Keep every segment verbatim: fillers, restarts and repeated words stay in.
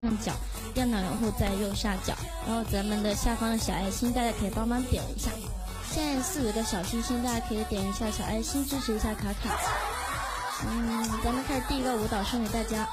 上角，电脑用户在右下角，然后咱们的下方的小爱心，大家可以帮忙点一下。现在四十个小星星，大家可以点一下小爱心，支持一下卡卡。嗯，咱们开始第一个舞蹈，送给大家。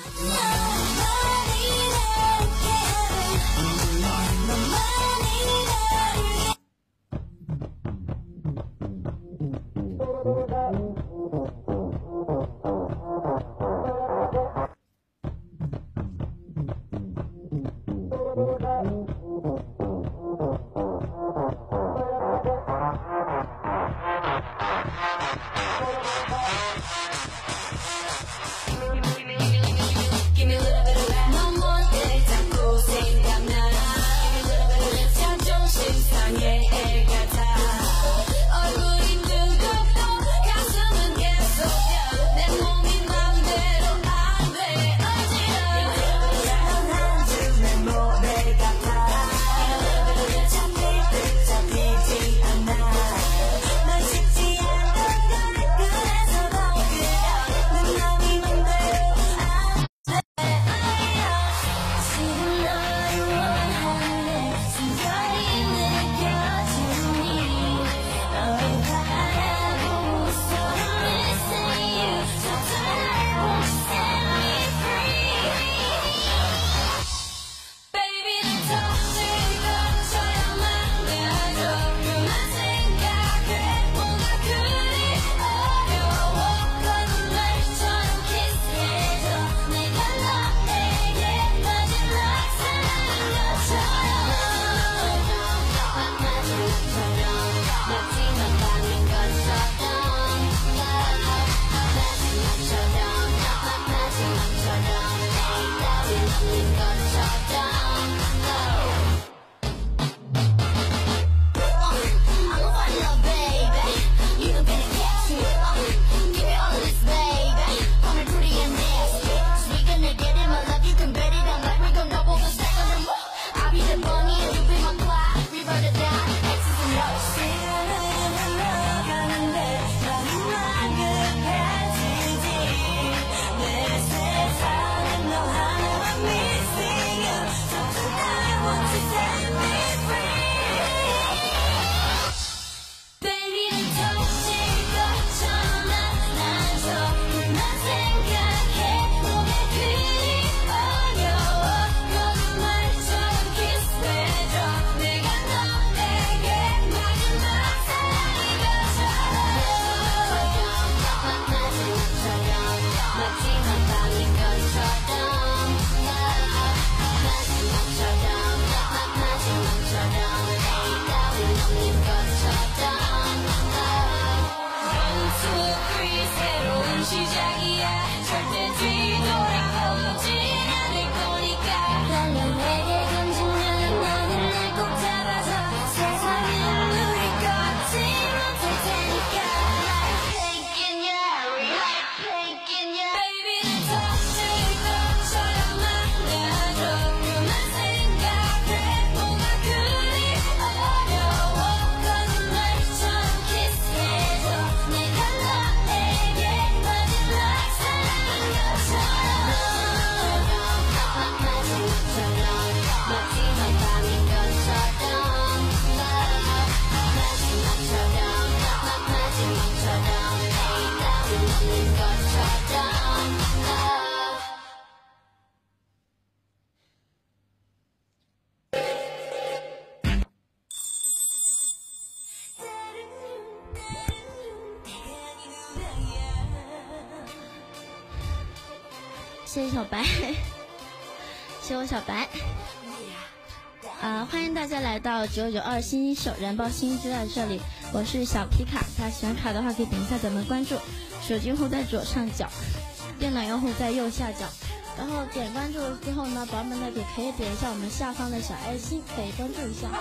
谢谢小白，谢谢我小白。啊、呃，欢迎大家来到九九二星星秀燃爆星星就在这里，我是小皮卡。大家喜欢卡的话，可以点一下咱们关注。手机用户在左上角，电脑用户在右下角。然后点关注之后呢，宝宝们呢也可以点一下我们下方的小爱心，可以关注一下。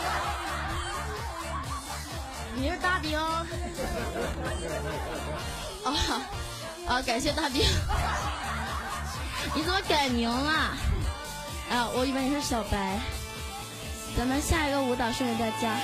你是大兵？哦，啊，感谢大兵。你怎么改名了？啊，我以为你是小白。咱们下一个舞蹈送给大家。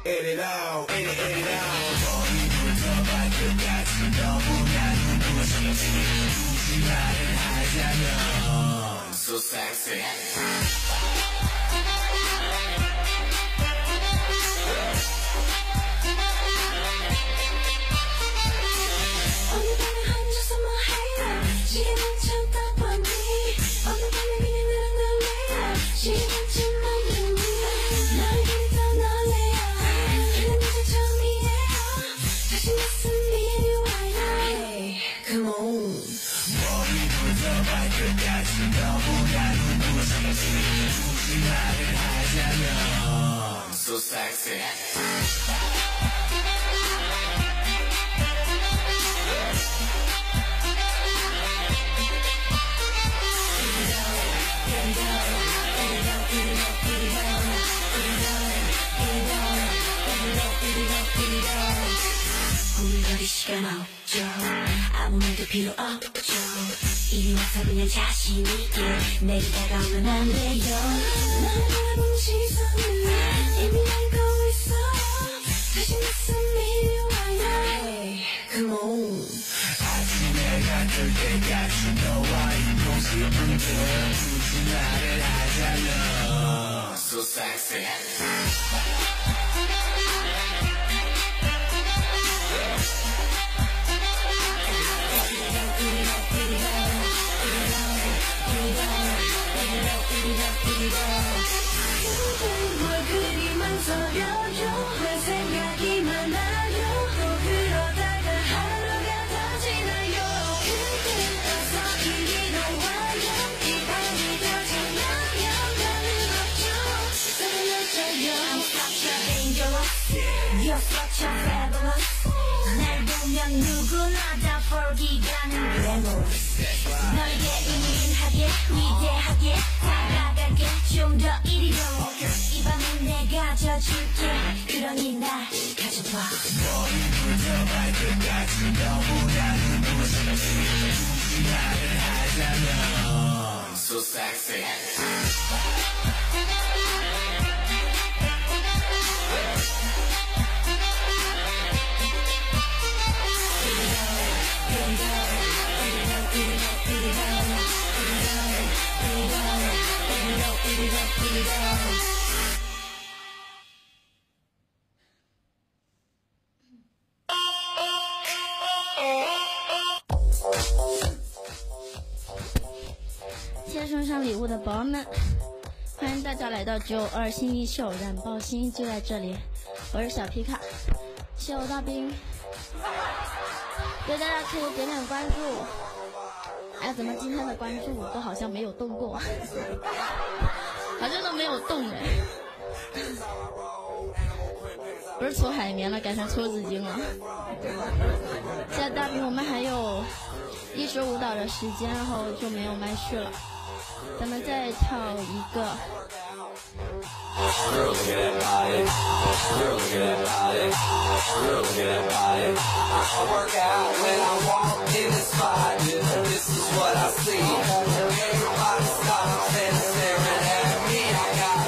So sexy. So sexy. 우리 시간 없죠. 아무 말도 필요 없죠. 이리 와서 그냥 자신 있게 내게 다가오면 안 돼요. 나를 바라보는 시선은 이미 알고 있어. 다시 무슨 일이 와요. Hey, come on. 아직 내가 들 때까지 너와 이 모습을 굳이 말을 하자면 So sexy. 뭘 그리 망설여요. 내 생각이 많아요. 또 그러다가 하루가 더 지나요. 그때 와서 이리 나와요. 이 밤이 더 장나면 나는 없죠. 떨어져요. I'm such a dangerous. You're such a fabulous. 날 보면 누구나 다 for기가는 glamorous. 너에게 은은하게 위대하게 다가갈게. 좀 더 이리로 이 밤은 내가 져줄게. 그러니 날 가져봐. 머리부터 발끝까지 너보다 눈부신 굳이 말을 하자면 So sexy. 谢谢送上礼物的宝宝们，欢迎大家来到九二新一秀，燃爆心就在这里。我是小皮卡，谢我大兵，对大家可以点点关注。哎，怎么今天的关注都好像没有动过，好像都没有动哎。不是搓海绵了，改成搓纸巾了。现在大兵，我们还有一首舞蹈的时间，然后就没有麦序了。咱们再跳一个。 Girl, look at that body. Girl, look at that body. Girl, look at that body. I work out when I walk in the spot. This is what I see. Everybody stops and staring at me. I got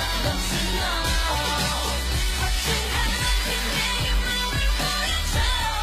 Don't you know?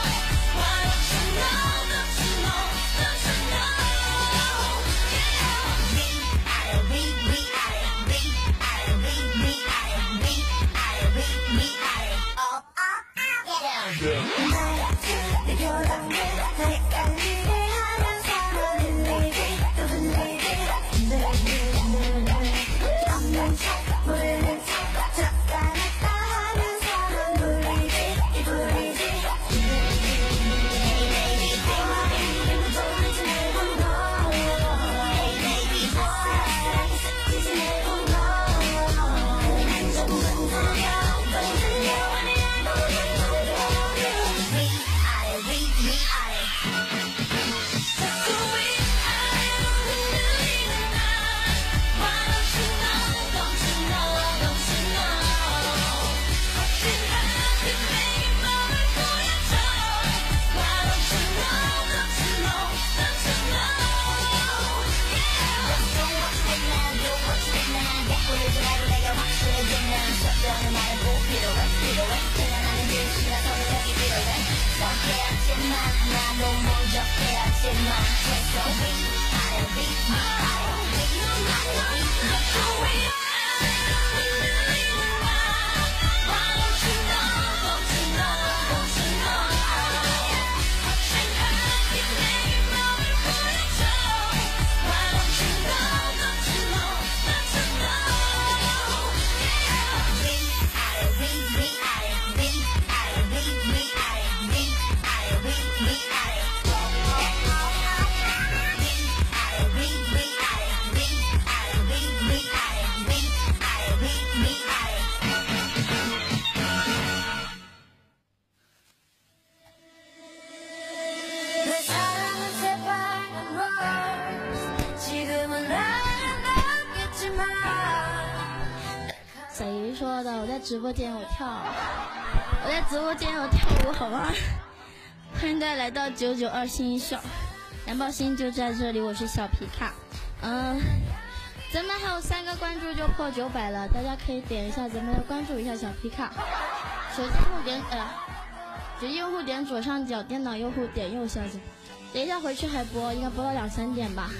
谁说的？我在直播间有跳，我在直播间有跳舞，好吗？欢迎大家来到九九二新秀，燃爆星就在这里，我是小皮卡。嗯，咱们还有三个关注就破九百了，大家可以点一下咱们要关注一下小皮卡。手机用户点呃，手机用户点左上角，电脑用户点右下角。等一下回去还播，应该播到两三点吧。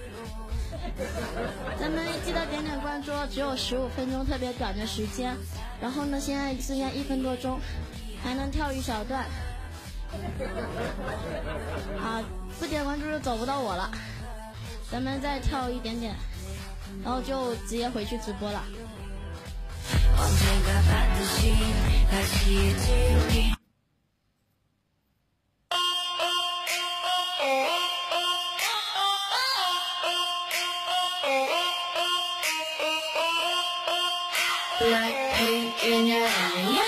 咱们记得点点关注，只有十五分钟，特别短的时间。然后呢，现在剩下一分多钟，还能跳一小段。好，不点关注就走不到我了。咱们再跳一点点，然后就直接回去直播了。 Like pink in your area.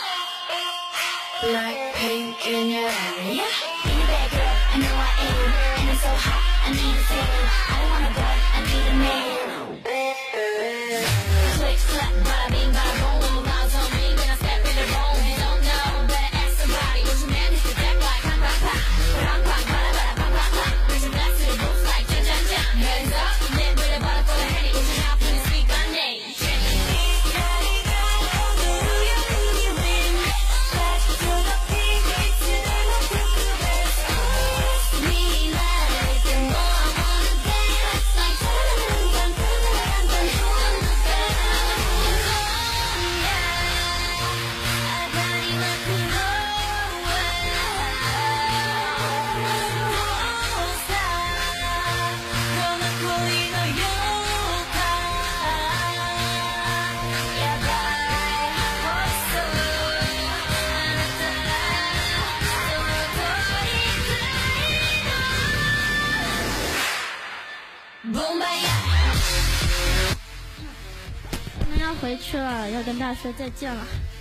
Like pink in your area. Be a bad girl, I know I am. And it's so hot, I need a fan. I don't want a boy, I need a man. Click, clap, bada bing, bada boom. Miles on me when I step in the room. You don't know, better ask somebody. What's your man? It's the deck like pop, pop, pop. Pop, pop, bada, bada, pop, pop, pop. Raise your glass to the roof like jump, jump, jump. Hands up, live with a bottle full of Henny. What's your mouth when you speak my name? 我们要回去了，要跟大家说再见了。